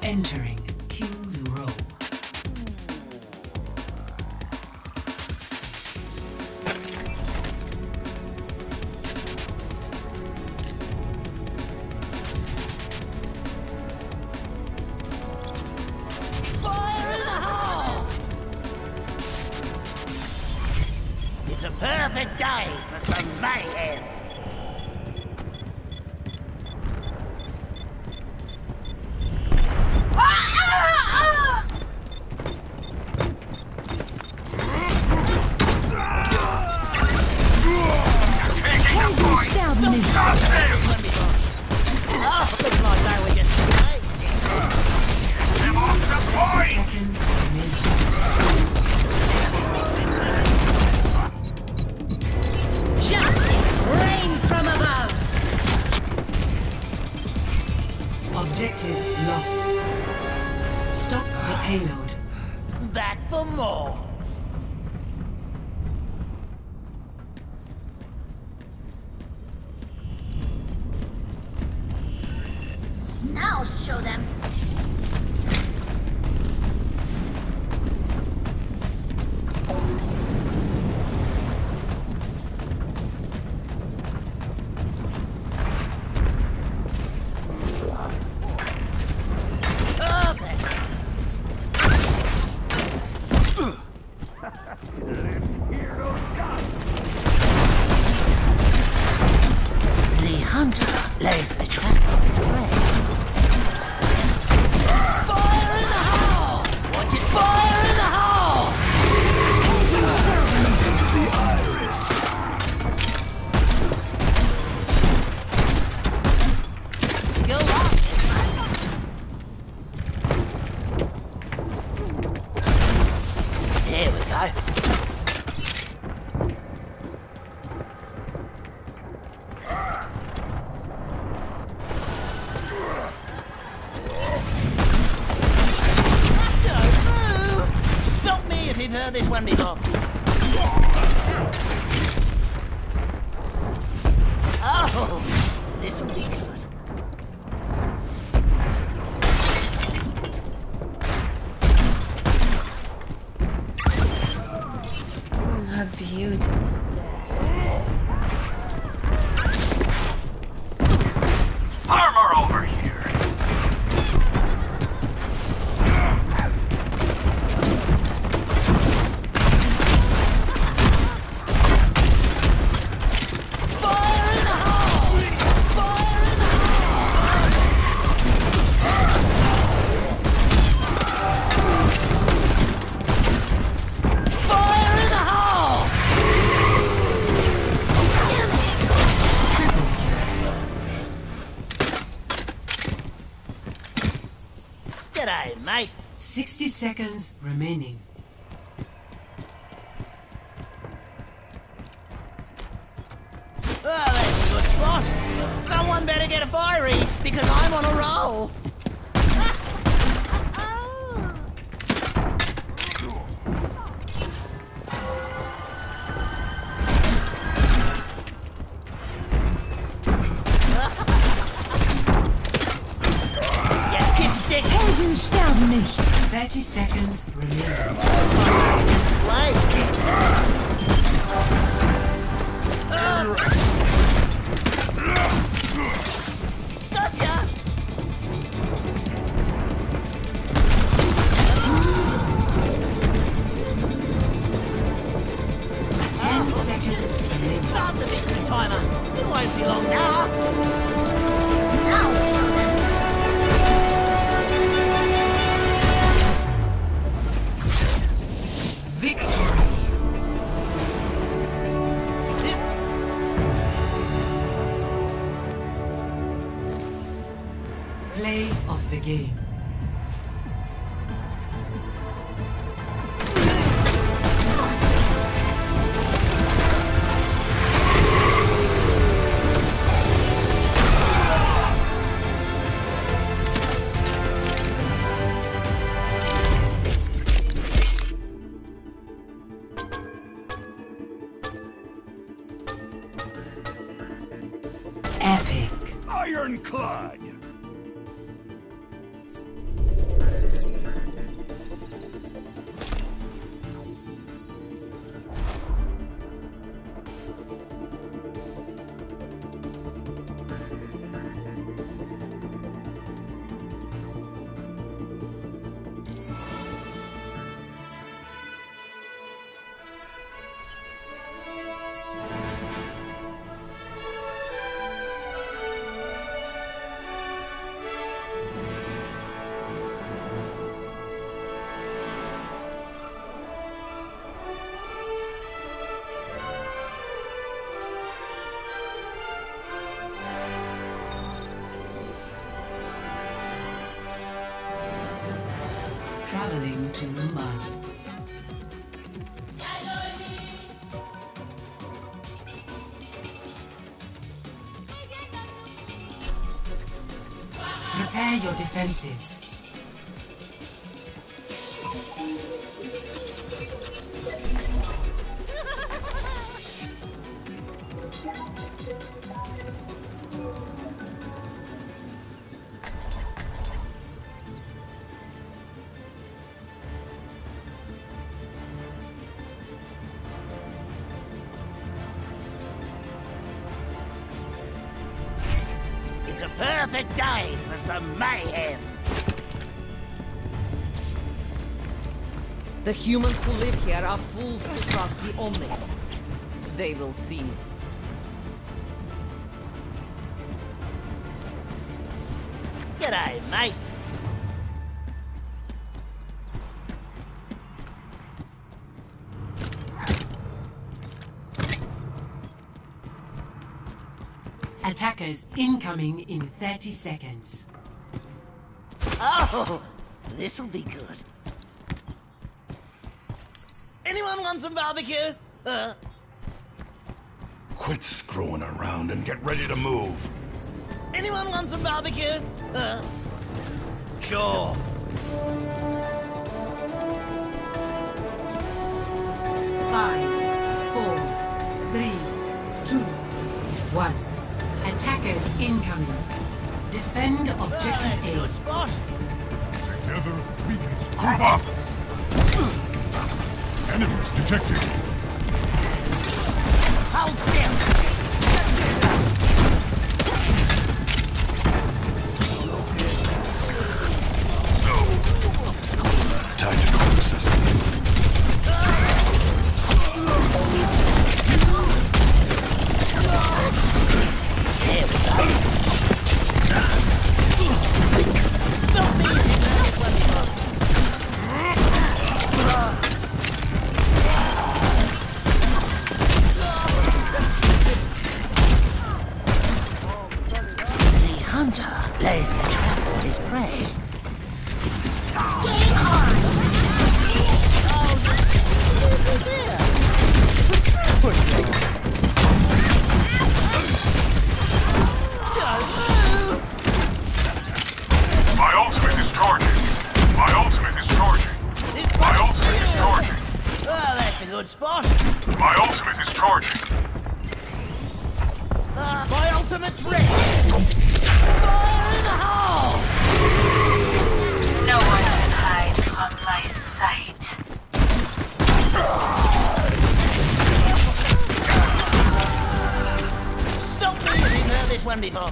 Entering King's Row. It's a perfect day for some mayhem. Looks like they were just I'm off the point! Seconds remaining. Justice reigns from above! Objective lost. Stop the payload. back for more. Now show them. The hunter lays a trap for his prey. Fire in the hole! Watch it! Fire in the hole! To the iris. Go on! Here we go. Stop me if you've heard this one before. Oh, this'll be good. A beauty. Armor over here. Fire in the hole! Fire in the hole! Fire in the hole! G'day, mate. 60 seconds remaining. Oh, that's a good spot. Someone better get a fiery, because I'm on a roll. You dipstick. Helden sterben nicht. 30 seconds remaining. Wait. Gotcha! 10 seconds remaining. Start the victory timer. It won't be long now. Now show them. Victory! This Play of the game. Epic. Ironclad. Traveling to mud. Prepare your defenses. It's a perfect day for some mayhem. The humans who live here are fools to trust the Omnis. They will see. G'day, mate. Attackers incoming in 30 seconds. Oh, this'll be good. Anyone want some barbecue? Quit screwing around and get ready to move. Anyone want some barbecue? Sure. Five, 4, 3, 2, 1. Attackers incoming. Defend objective That's a A. good spot. Together, we can move up! Enemies detected. Hold still. Time to process. There we go. Stop me! The hunter lays a trap for his prey. My ultimate is charging. My ultimate is charging. My ultimate is charging. Oh, that's a good spot. My ultimate is charging. My ultimate's ready. Fire in the hole! No one can hide from my sight. Stop moving! Heard this one before.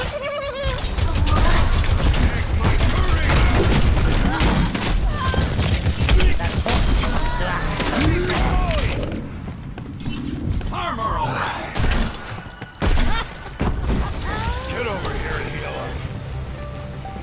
That horse belongs to us. Armor over. Get over here and heal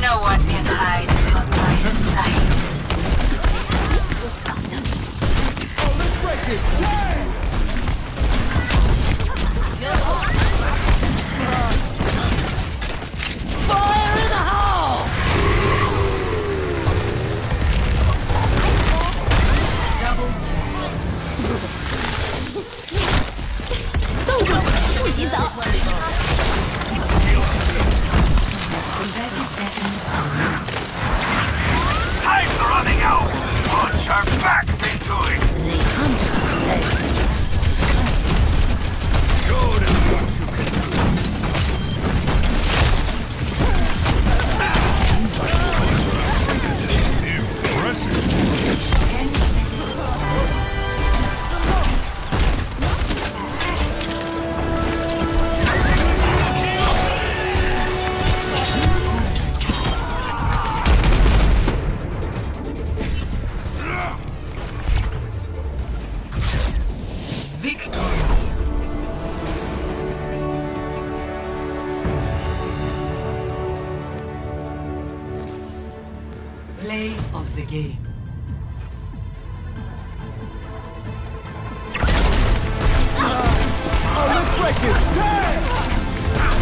No one can hide from my sight. Oh, let's break it! Damn! Fire in the hole! Double 动住！不许走！ 30 seconds. Time's running out! Punch our backs into it! Show them what you can do. Impressive. 10 seconds. Victory. Play of the game. Oh, let's break it! Damn!